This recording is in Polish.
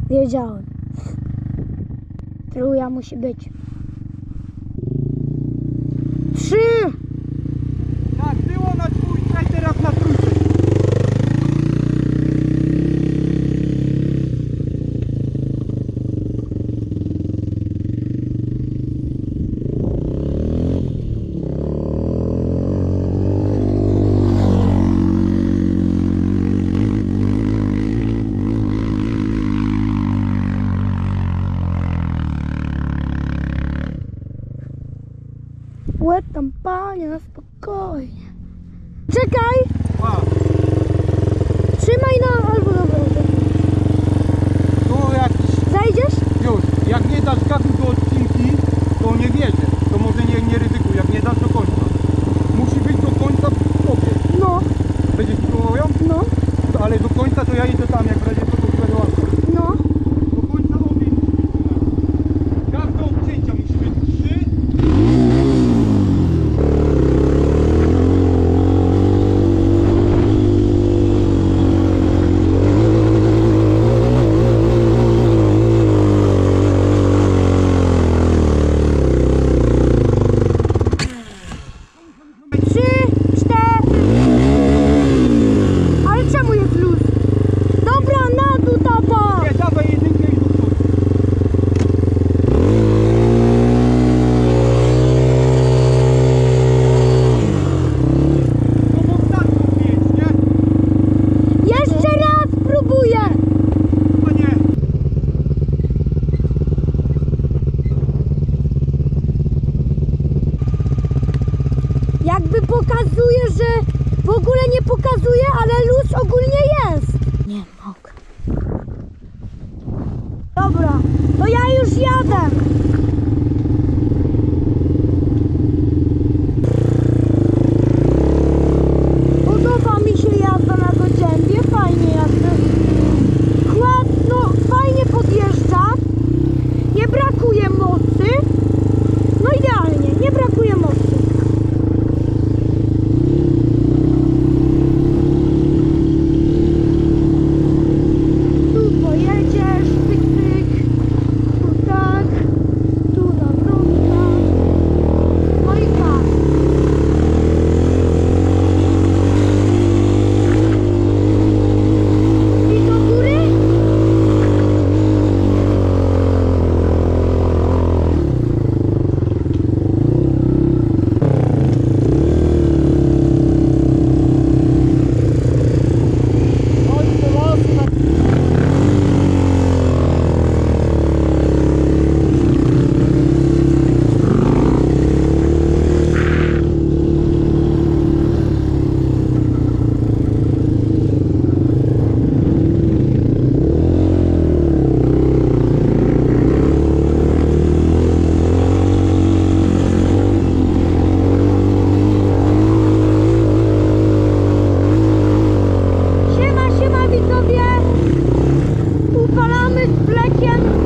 Wiedziałem. Truja musi być. 3! Tak, było na dwójce, a teraz na trójce. Łeb tam, panie, na spokojnie. Czekaj! A, Trzymaj na... albo dobra. tu jak Zajdziesz? już, jak nie dasz gazu do odcinki, to nie wierzę. To może nie ryzykuj, jak nie dasz do końca. Musi być do końca w tobie. No, Będziesz próbował ją? no, Ale do końca to ja idę tam, jak w razie to będę łatwo. no. Do końca ogień musi być trzymany. Gaz do obcięcia musi być 3. Ale czemu jest luz? Dobra, na dół, tata! Nie, dawaj jedynkę i do przodu. To mocno pięć, nie? Jeszcze raz próbuję! A nie. Jakby pokazuje, że w ogóle nie pokazuje, ale luz ogólnie jest. Nie mogę. Dobra, to ja już jadę. Podoba mi się jazda na Godzębie, fajnie jazda. Kład, no fajnie podjeżdża, nie brakuje mocy. No idealnie, nie brakuje mocy. Tu pojedziesz, tyk, tyk, tu tak, tu nawrotka, no i tak. I do góry? Chodź do lasu na... Siema, siema widzowie! Upalamy z Blekiem